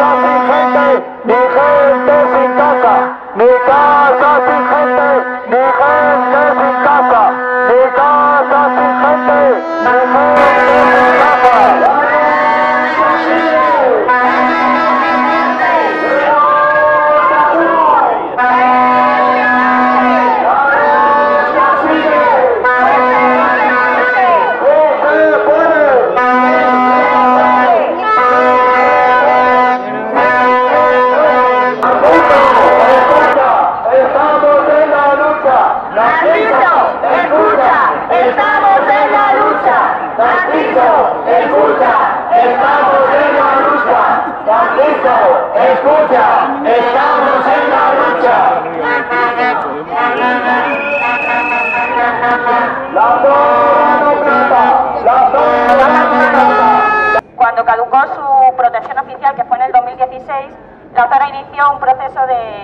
Cuando caducó su protección oficial, que fue en el 2016, la zona inició un proceso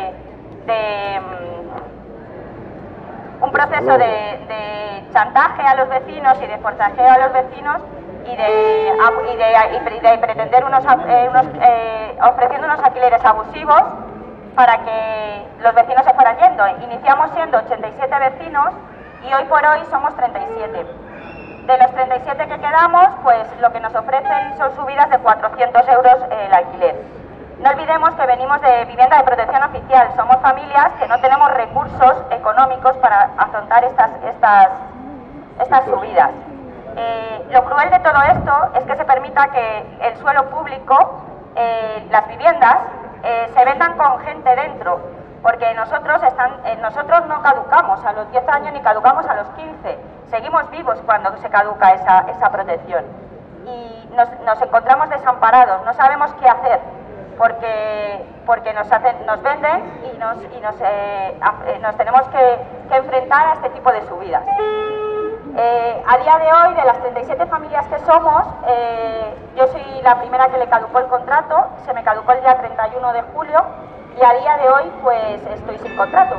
de chantaje a los vecinos y de forcejeo a los vecinos y de pretender ofreciendo unos alquileres abusivos para que los vecinos se fueran yendo. Iniciamos siendo 87 vecinos y hoy por hoy somos 37. De los 37 que quedamos, pues lo que nos ofrecen son subidas de 400 euros el alquiler. No olvidemos que venimos de vivienda de protección oficial, somos familias que no tenemos recursos económicos para afrontar estas subidas. Lo cruel de todo esto es que se permita que el suelo público, las viviendas, se vendan con gente dentro, porque nosotros no caducamos a los 10 años ni caducamos a los 15, seguimos vivos cuando se caduca esa protección y nos encontramos desamparados, no sabemos qué hacer, porque nos venden y nos tenemos que enfrentar a este tipo de subidas. A día de hoy, de las 37 familias que somos, yo soy la primera que le caducó el contrato, se me caducó el día 31 de julio y a día de hoy pues estoy sin contrato.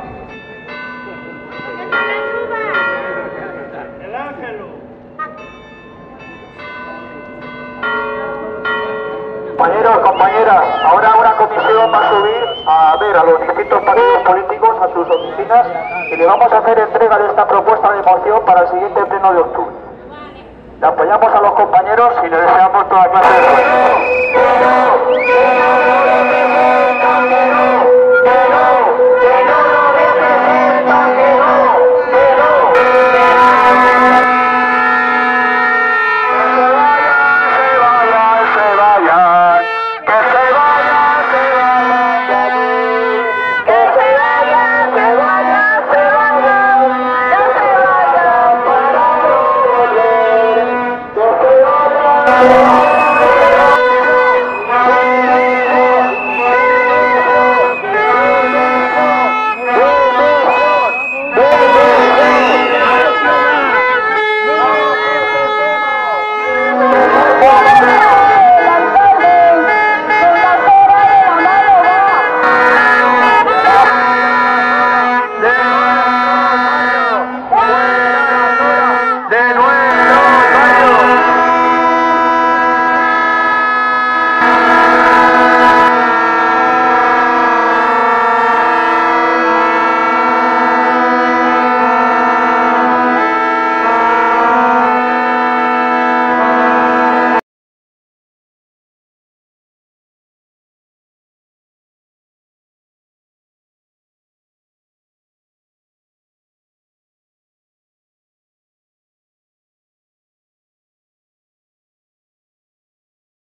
Compañeros, compañeras, ahora una comisión va a subir a ver a los distintos partidos políticos a sus oficinas y le vamos a hacer entrega de esta propuesta de moción para el siguiente pleno de octubre. Le apoyamos a los compañeros y le deseamos toda clase de suerte.